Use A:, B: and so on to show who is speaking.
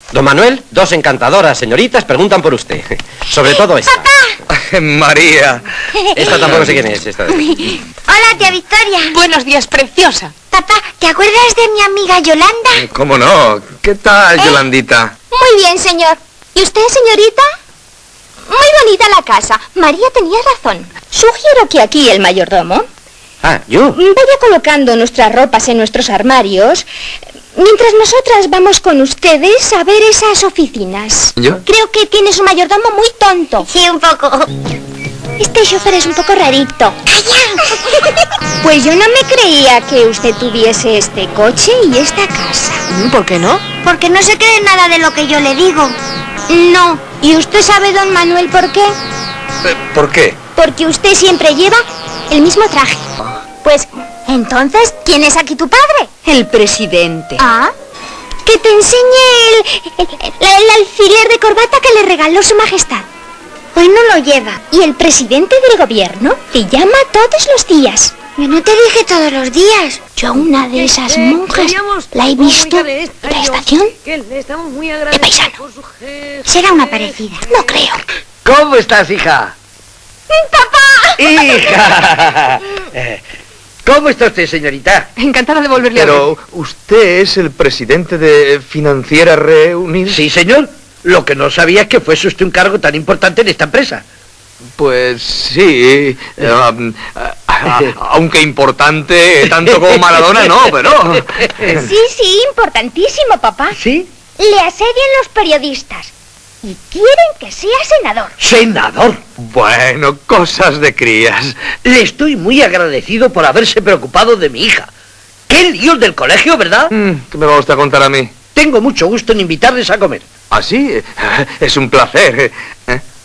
A: Don Manuel, dos encantadoras señoritas preguntan por usted. Sobre todo esta.
B: ¡Papá! María.
A: Esta tampoco sé quién es. Esta.
C: Hola, tía Victoria.
D: Buenos días, preciosa.
C: Papá, ¿te acuerdas de mi amiga Yolanda?
B: ¿Cómo no? ¿Qué tal, Yolandita?
C: Muy bien, señor. ¿Y usted, señorita? Muy bonita la casa. María tenía razón.
E: Sugiero que aquí el mayordomo
A: ¿yo?
E: vaya colocando nuestras ropas en nuestros armarios, mientras nosotras vamos con ustedes a ver esas oficinas.
B: ¿Yo?
E: Creo que tienes un mayordomo muy tonto.
C: Sí, un poco.
E: Este chofer es un poco rarito.
C: ¡Calla!
E: Pues yo no me creía que usted tuviese este coche y esta casa.
D: ¿Por qué no?
C: Porque no se cree nada de lo que yo le digo.
E: No. ¿Y usted sabe, don Manuel, por qué?
B: ¿Por qué?
E: Porque usted siempre lleva el mismo traje.
C: Pues, entonces, ¿quién es aquí tu padre?
D: El presidente.
C: Ah,
E: Que te enseñe el alfiler de corbata que le regaló su majestad.
C: hoy no lo lleva.
E: Y el presidente del gobierno te llama todos los días.
C: Yo no te dije todos los días.
E: Yo a una de esas monjas la he visto en la estación de paisano.
C: Será una parecida.
E: No creo.
A: ¿Cómo estás, hija?
C: ¡Papá!
A: ¡Hija! ¿Cómo está usted, señorita?
D: Encantada de volverle a ver.
B: Pero usted es el presidente de Financiera Reunida.
F: Sí, señor. Lo que no sabía es que fuese usted un cargo tan importante en esta empresa.
B: Pues sí, aunque importante tanto como Maradona no, pero...
E: Sí, importantísimo, papá.
F: ¿Sí?
E: Le asedian los periodistas y quieren que sea senador.
F: ¡Senador!
B: Bueno, cosas de crías.
F: Le estoy muy agradecido por haberse preocupado de mi hija. ¡Qué líos del colegio, ¿verdad?
B: ¿Qué me va usted a contar a mí?
F: Tengo mucho gusto en invitarles a comer.
B: ¿Ah, sí? Es un placer.